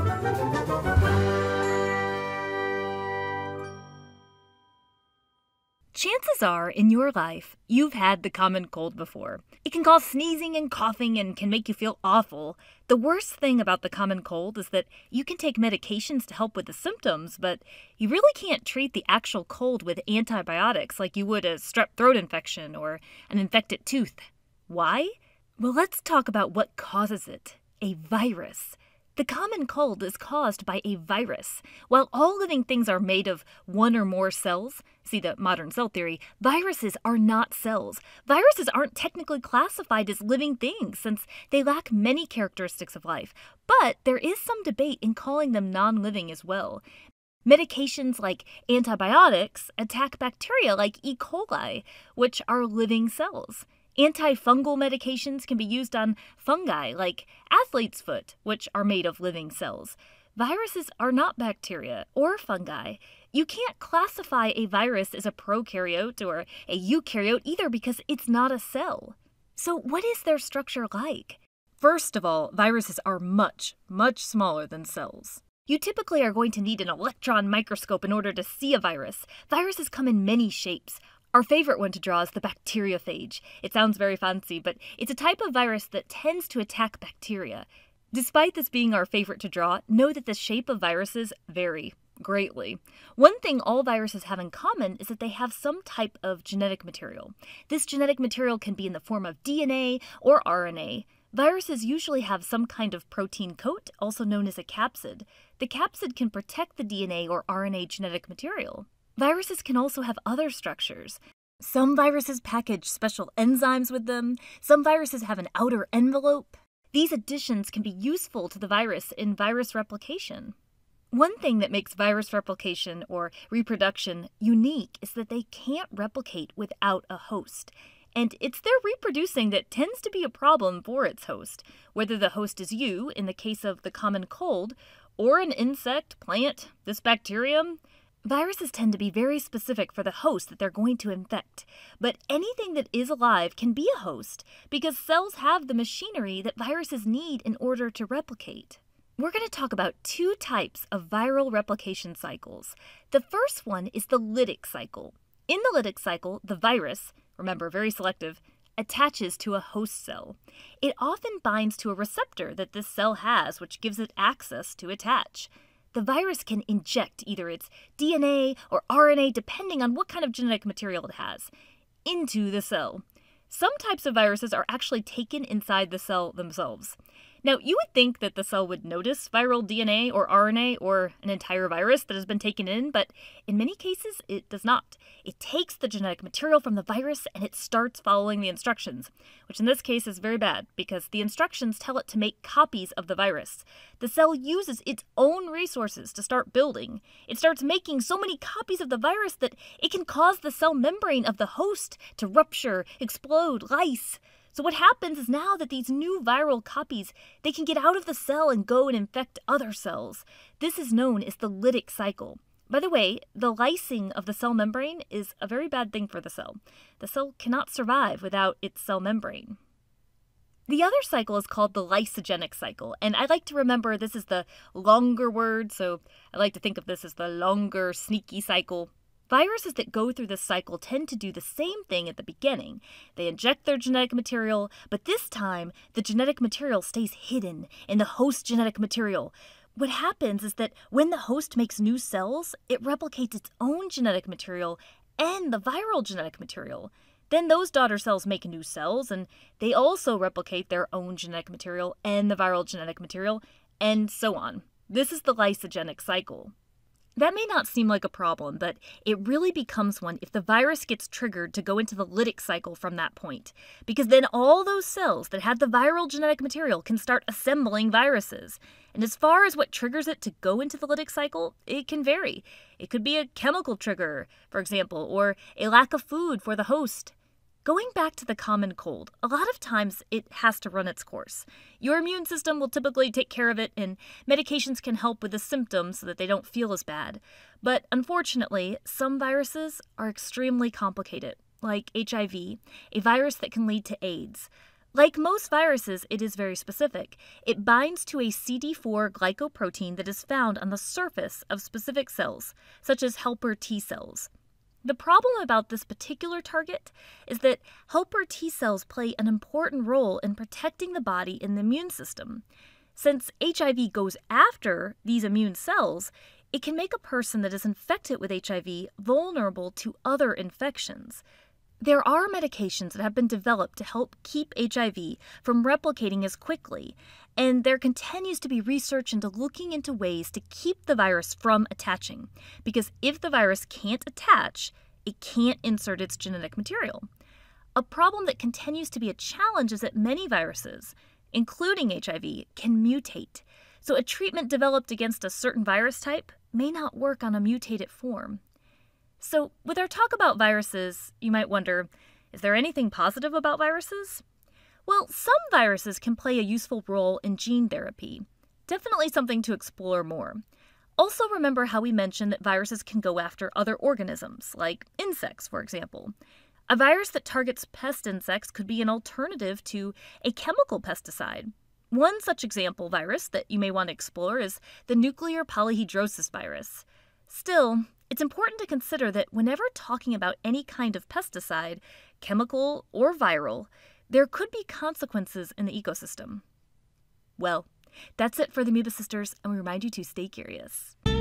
Chances are, in your life, you've had the common cold before. It can cause sneezing and coughing and can make you feel awful. The worst thing about the common cold is that you can take medications to help with the symptoms, but you really can't treat the actual cold with antibiotics like you would a strep throat infection or an infected tooth. Why? Well, let's talk about what causes it. A virus. The common cold is caused by a virus. While all living things are made of one or more cells, see the modern cell theory, viruses are not cells. Viruses aren't technically classified as living things since they lack many characteristics of life, but there is some debate in calling them non-living as well. Medications like antibiotics attack bacteria like E. coli, which are living cells. Antifungal medications can be used on fungi like athlete's foot, which are made of living cells. Viruses are not bacteria or fungi. You can't classify a virus as a prokaryote or a eukaryote either because it's not a cell. So what is their structure like? First of all, viruses are much, much smaller than cells. You typically are going to need an electron microscope in order to see a virus. Viruses come in many shapes. Our favorite one to draw is the bacteriophage. It sounds very fancy, but it's a type of virus that tends to attack bacteria. Despite this being our favorite to draw, know that the shape of viruses vary greatly. One thing all viruses have in common is that they have some type of genetic material. This genetic material can be in the form of DNA or RNA. Viruses usually have some kind of protein coat, also known as a capsid. The capsid can protect the DNA or RNA genetic material. Viruses can also have other structures. Some viruses package special enzymes with them. Some viruses have an outer envelope. These additions can be useful to the virus in virus replication. One thing that makes virus replication or reproduction unique is that they can't replicate without a host. And it's their reproducing that tends to be a problem for its host, whether the host is you, in the case of the common cold, or an insect, plant, this bacterium. Viruses tend to be very specific for the host that they're going to infect, but anything that is alive can be a host because cells have the machinery that viruses need in order to replicate. We're going to talk about two types of viral replication cycles. The first one is the Lytic cycle. In the Lytic cycle, the virus, remember very selective, attaches to a host cell. It often binds to a receptor that this cell has, which gives it access to attach. The virus can inject either its DNA or RNA, depending on what kind of genetic material it has, into the cell. Some types of viruses are actually taken inside the cell themselves. Now, you would think that the cell would notice viral DNA or RNA or an entire virus that has been taken in, but in many cases, it does not. It takes the genetic material from the virus and it starts following the instructions, which in this case is very bad because the instructions tell it to make copies of the virus. The cell uses its own resources to start building. It starts making so many copies of the virus that it can cause the cell membrane of the host to rupture, explode, lyse. So what happens is now that these new viral copies, they can get out of the cell and go and infect other cells. This is known as the Lytic cycle. By the way, the lysing of the cell membrane is a very bad thing for the cell. The cell cannot survive without its cell membrane. The other cycle is called the Lysogenic cycle, and I like to remember this is the longer word, so I like to think of this as the longer, sneaky cycle. Viruses that go through this cycle tend to do the same thing at the beginning. They inject their genetic material, but this time, the genetic material stays hidden in the host genetic material. What happens is that when the host makes new cells, it replicates its own genetic material and the viral genetic material. Then those daughter cells make new cells, and they also replicate their own genetic material and the viral genetic material, and so on. This is the lysogenic cycle. That may not seem like a problem, but it really becomes one if the virus gets triggered to go into the lytic cycle from that point, because then all those cells that had the viral genetic material can start assembling viruses. And as far as what triggers it to go into the lytic cycle, it can vary. It could be a chemical trigger, for example, or a lack of food for the host. Going back to the common cold, a lot of times it has to run its course. Your immune system will typically take care of it, and medications can help with the symptoms so that they don't feel as bad. But unfortunately, some viruses are extremely complicated, like HIV, a virus that can lead to AIDS. Like most viruses, it is very specific. It binds to a CD4 glycoprotein that is found on the surface of specific cells, such as helper T cells. The problem about this particular target is that helper T cells play an important role in protecting the body in the immune system. Since HIV goes after these immune cells, it can make a person that is infected with HIV vulnerable to other infections. There are medications that have been developed to help keep HIV from replicating as quickly, and there continues to be research into looking into ways to keep the virus from attaching, because if the virus can't attach, it can't insert its genetic material. A problem that continues to be a challenge is that many viruses, including HIV, can mutate, so a treatment developed against a certain virus type may not work on a mutated form. So, with our talk about viruses, you might wonder, is there anything positive about viruses? Well, some viruses can play a useful role in gene therapy. Definitely something to explore more. Also remember how we mentioned that viruses can go after other organisms, like insects, for example. A virus that targets pest insects could be an alternative to a chemical pesticide. One such example virus that you may want to explore is the nuclear polyhedrosis virus. Still, it's important to consider that whenever talking about any kind of pesticide, chemical or viral, there could be consequences in the ecosystem. Well, that's it for the Amoeba Sisters, and we remind you to stay curious.